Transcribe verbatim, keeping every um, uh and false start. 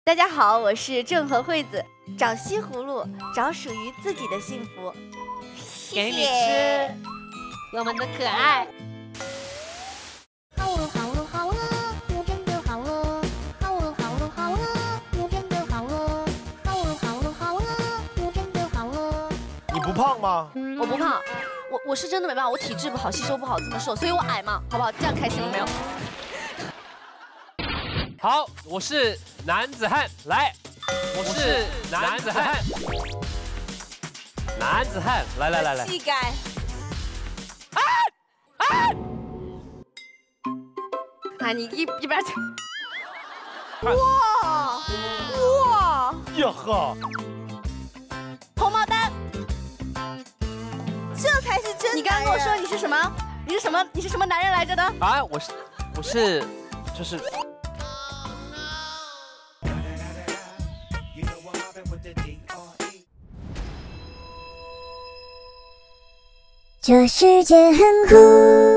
大家好，我是郑和惠子，找西葫芦，找属于自己的幸福。 给你吃，我们的可爱。 好了好了好了，我真的好了。好了好了好了，我真的好了。好了好了好了，我真的好了。 你不胖吗？ 我不胖，我我是真的没办法，我体质不好，吸收不好，这么瘦，所以我矮嘛，好不好？这样开心了没有？ 好，我是男子汉，来，我是男子汉，男子汉，来来来来， 膝盖。 啊啊！ 啊，你一一边。 哇哇！ 呀呵， 红毛丹，这才是真。你刚刚跟我说你是什么？你是什么？你是什么男人来着的？ 啊，我是我是就是。 这世界很酷。